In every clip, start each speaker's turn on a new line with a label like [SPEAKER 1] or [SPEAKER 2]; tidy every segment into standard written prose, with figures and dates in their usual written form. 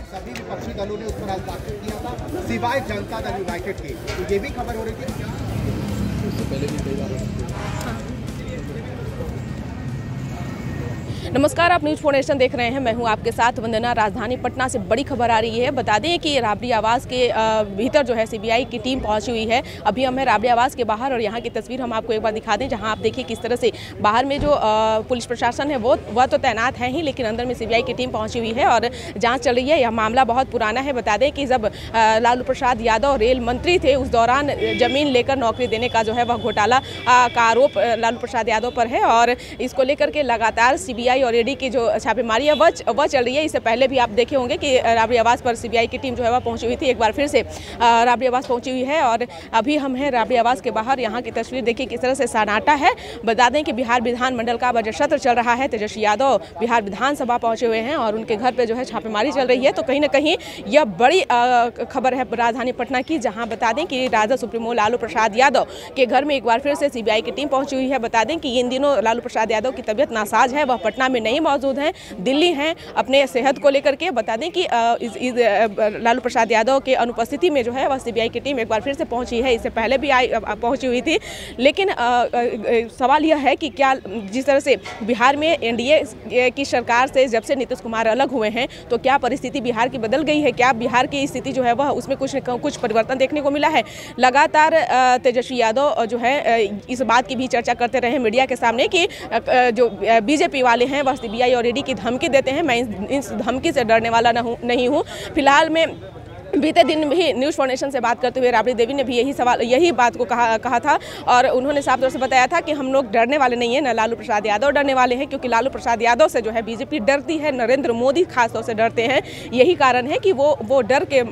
[SPEAKER 1] सभी विपक्षी दलों ने उस पर हस्ताक्षर किया था सिवाय जनता दल यूनाइटेड के। तो ये भी खबर हो रही थी उससे पहले भी कई बार।
[SPEAKER 2] नमस्कार, आप न्यूज़ फाउंडेशन देख रहे हैं। मैं हूं आपके साथ वंदना। राजधानी पटना से बड़ी खबर आ रही है। बता दें कि राबड़ी आवास के भीतर जो है सीबीआई की टीम पहुंची हुई है। अभी हम हैं राबड़ी आवास के बाहर और यहां की तस्वीर हम आपको एक बार दिखा दें, जहां आप देखिए किस तरह से बाहर में जो पुलिस प्रशासन है वह तो तैनात है ही, लेकिन अंदर में सीबीआई की टीम पहुंची हुई है और जाँच चल रही है। यह मामला बहुत पुराना है। बता दें कि जब लालू प्रसाद यादव रेल मंत्री थे, उस दौरान जमीन लेकर नौकरी देने का जो है वह घोटाला का आरोप लालू प्रसाद यादव पर है और इसको लेकर के लगातार सीबीआई और ईडी की जो छापेमारी है वह चल रही है। इससे पहले भी आप देखे होंगे कि राबड़ी आवास पर सीबीआई की टीम जो है वह पहुंची हुई थी। एक बार फिर से राबड़ी आवास पहुंची हुई है और अभी हम हैं राबड़ी आवास के बाहर। यहाँ की तस्वीर देखिए किस तरह से सन्नाटा है। बता दें कि बिहार विधानमंडल का बजट सत्र चल रहा है। तेजस्वी यादव बिहार विधानसभा पहुंचे हुए हैं और उनके घर पर जो है छापेमारी चल रही है। तो कहीं ना कहीं यह बड़ी खबर है राजधानी पटना की, जहाँ बता दें कि राजद सुप्रीमो लालू प्रसाद यादव के घर में एक बार फिर से सीबीआई की टीम पहुंची हुई है। बता दें कि इन दिनों लालू प्रसाद यादव की तबीयत नासाज है, वह पटना में नहीं मौजूद हैं, दिल्ली हैं अपने सेहत को लेकर के। बता दें कि लालू प्रसाद यादव के अनुपस्थिति में जो है वह सीबीआई की टीम एक बार फिर से पहुंची है। इससे पहले भी पहुंची हुई थी, लेकिन सवाल यह है कि क्या जिस तरह से बिहार में एनडीए की सरकार से जब से नीतीश कुमार अलग हुए हैं, तो क्या परिस्थिति बिहार की बदल गई है? क्या बिहार की स्थिति जो है वह उसमें कुछ परिवर्तन देखने को मिला है? लगातार तेजस्वी यादव जो है इस बात की भी चर्चा करते रहे मीडिया के सामने कि जो बीजेपी वाले हैं वह सीबीआई और ईडी की धमकी देते हैं। मैं इस धमकी से डरने वाला नहीं हूँ। फिलहाल में बीते दिन भी न्यूज़ फाउंडेशन से बात करते हुए राबड़ी देवी ने भी यही बात को कहा था और उन्होंने साफ तौर से बताया था कि हम लोग डरने वाले नहीं हैं, न लालू प्रसाद यादव डरने वाले हैं, क्योंकि लालू प्रसाद यादव से जो है बीजेपी डरती है, नरेंद्र मोदी खास तौर से डरते हैं। यही कारण है कि वो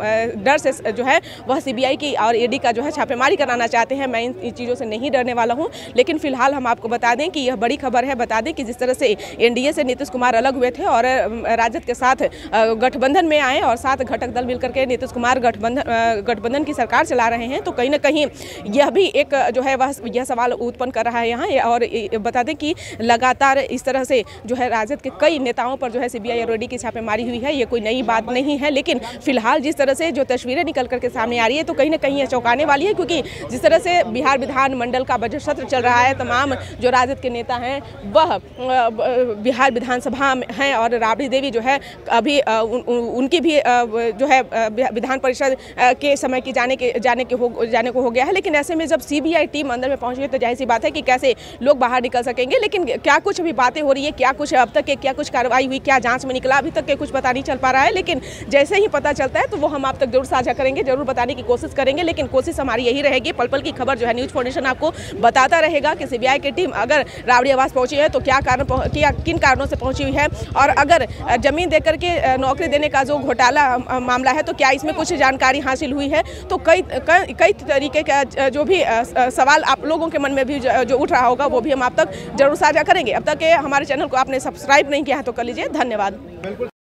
[SPEAKER 2] डर से जो है वह सीबीआई की और ईडी का जो है छापेमारी कराना चाहते हैं। मैं इन चीज़ों से नहीं डरने वाला हूँ। लेकिन फिलहाल हम आपको बता दें कि यह बड़ी खबर है। बता दें कि जिस तरह से एनडीए से नीतीश कुमार अलग हुए थे और राजद के साथ गठबंधन में आए और 7 घटक दल मिलकर के नीतीश कुमार गठबंधन की सरकार चला रहे हैं, तो कहीं ना कहीं यह भी एक जो है वह यह सवाल उत्पन्न कर रहा है यहाँ। और बता दें कि लगातार इस तरह से जो है राजद के कई नेताओं पर जो है सीबीआई और ईडी की छापेमारी हुई है। ये कोई नई बात नहीं है, लेकिन फिलहाल जिस तरह से जो तस्वीरें निकल करके सामने आ रही है, तो कहीं ना कहीं यह चौंकाने वाली है, क्योंकि जिस तरह से बिहार विधानमंडल का बजट सत्र चल रहा है, तमाम जो राजद के नेता हैं वह बिहार विधानसभा में हैं और राबड़ी देवी जो है अभी उनकी भी जो है विधान परिषद के समय की जाने को हो गया है। लेकिन ऐसे में जब सीबीआई टीम अंदर में पहुंची है, तो जाहिर सी बात है कि कैसे लोग बाहर निकल सकेंगे। लेकिन क्या कुछ अभी बातें हो रही है, क्या कुछ अब तक के क्या कुछ कार्रवाई हुई, क्या जांच में निकला, अभी तक के कुछ पता नहीं चल पा रहा है। लेकिन जैसे ही पता चलता है तो वो हम आप तक जरूर साझा करेंगे, जरूर बताने की कोशिश करेंगे। लेकिन कोशिश हमारी यही रहेगी, पल पल की खबर जो है न्यूज़ फाउंडेशन आपको बताता रहेगा कि सीबीआई की टीम अगर राबड़ी आवास पहुंची है तो किन कारणों से पहुंची हुई है, और अगर जमीन देकर के नौकरी देने का जो घोटाला मामला है तो क्या इसमें कुछ जानकारी हासिल हुई है। तो कई तरीके का जो भी सवाल आप लोगों के मन में भी जो उठ रहा होगा वो भी हम आप तक जरूर साझा करेंगे। अब तक हमारे चैनल को आपने सब्सक्राइब नहीं किया है तो कर लीजिए। धन्यवाद।